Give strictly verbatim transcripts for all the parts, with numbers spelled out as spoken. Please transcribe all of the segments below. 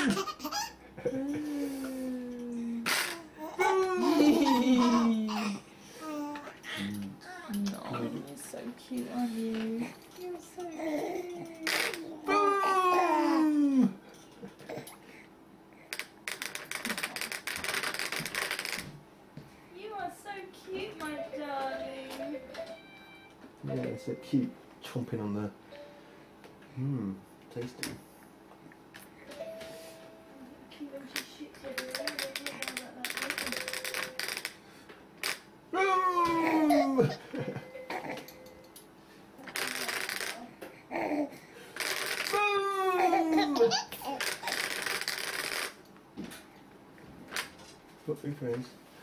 No, you're so cute, aren't you? You're so cute. You are so cute, my darling. Yeah, so cute. Chomping on the. Mmm, tasty. Cute when she shoots everywhere. Got three friends.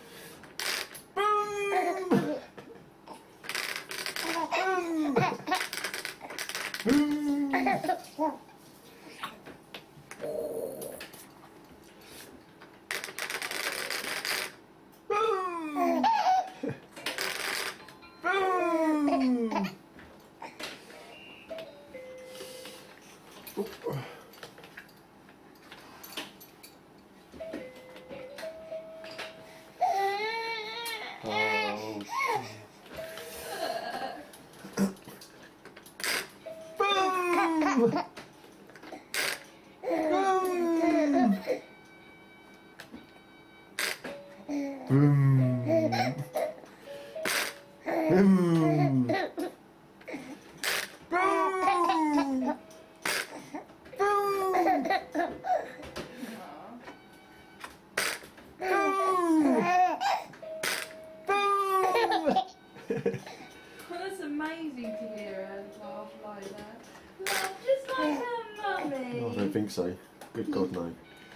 That's amazing to hear her laugh like that. Laugh just like her mummy. Oh, I don't think so. Good God, no.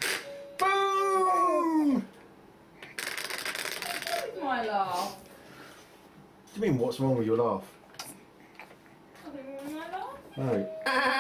Boom! My laugh. What do you mean, what's wrong with your laugh? Nothing wrong with my laugh. No.